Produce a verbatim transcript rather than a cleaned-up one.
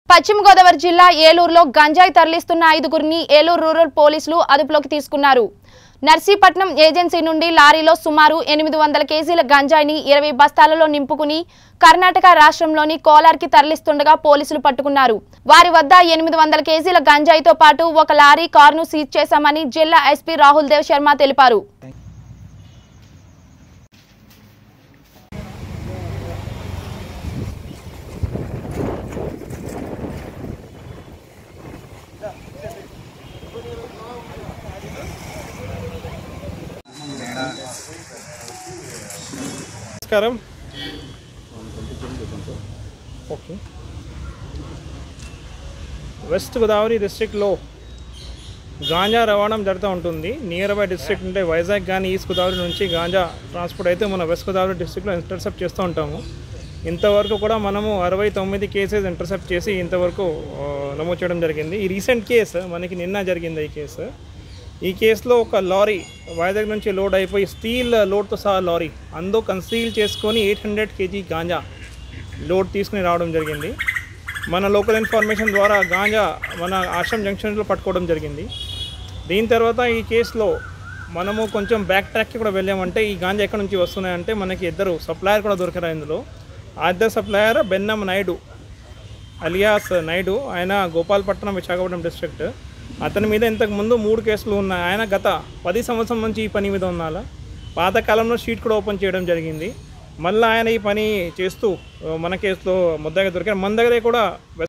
పశ్చిమ గోదావరి జిల్లా ఏలూరులో గంజాయి తరలిస్తున్న ఐదుగురిని ఏలూరు రూరల్ పోలీసులు అదుపులోకి తీసుకున్నారు. నర్సీపట్నం ఏజెన్సీ నుండి లారీలో సుమారు ఎనిమిది వందల కేజీల గంజాయిని ఇరవై బస్తాలలో నింపుకుని కర్ణాటక రాష్ట్రంలోని కోలార్కి తరలిస్తుండగా పోలీసులు పట్టుకున్నారు. వారి వద్ద ఎనిమిది వందల కేజీల గంజాయితో పాటు ఒక లారీ కారును సీజ్ చేశామని జిల్లా ఎస్పీ రాహుల్ దేవ్ శర్మ తెలిపారు. నమస్కారం. ఓకే, వెస్ట్ గోదావరి డిస్ట్రిక్ట్లో గాంజా రవాణా జరుగుతూ ఉంటుంది. నియర్ బై డిస్ట్రిక్ట్ అంటే వైజాగ్ కానీ ఈస్ట్ గోదావరి నుంచి గాంజా ట్రాన్స్పోర్ట్ అయితే మన వెస్ట్ గోదావరి డిస్ట్రిక్ట్లో ఇంటర్సెప్ట్ చేస్తూ ఉంటాము. ఇంతవరకు కూడా మనము అరవై తొమ్మిది కేసెస్ ఇంటర్సెప్ట్ చేసి ఇంతవరకు నమోదు చేయడం జరిగింది. ఈ రీసెంట్ కేసు మనకి నిన్న జరిగింది. ఈ కేసు ఈ కేసులో ఒక లారీ వైజాగ్ నుంచి లోడ్ అయిపోయి స్టీల్ లోడ్తో సహా లారీ అందో కన్సీల్ చేసుకొని eight hundred KG ganja load తీసుకుని రావడం జరిగింది. మన లోకల్ ఇన్ఫర్మేషన్ ద్వారా గాంజా మన ఆశ్రమ్ జంక్షన్లో పట్టుకోవడం జరిగింది. దీని తర్వాత ఈ కేసులో మనము కొంచెం బ్యాక్ ట్రాక్కి కూడా వెళ్ళామంటే ఈ గాంజా ఎక్కడి నుంచి వస్తున్నాయంటే మనకి ఇద్దరు సప్లయర్ కూడా దొరికారు. ఇందులో ఆ ఇద్దరు సప్లయర్ బెన్నం నాయుడు అలియాస్ నాయుడు, ఆయన గోపాలపట్నం విశాఖపట్నం డిస్ట్రిక్ట్. అతని మీద ఇంతకు ముందు మూడు కేసులు ఉన్నాయి. ఆయన గత పది సంవత్సరం నుంచి ఈ పని మీద ఉన్నాల. పాతకాలంలో షీట్ కూడా ఓపెన్ చేయడం జరిగింది. మళ్ళీ ఆయన ఈ పని చేస్తూ మన కేసులో ముద్దగా దొరికారు. మన దగ్గరే కూడా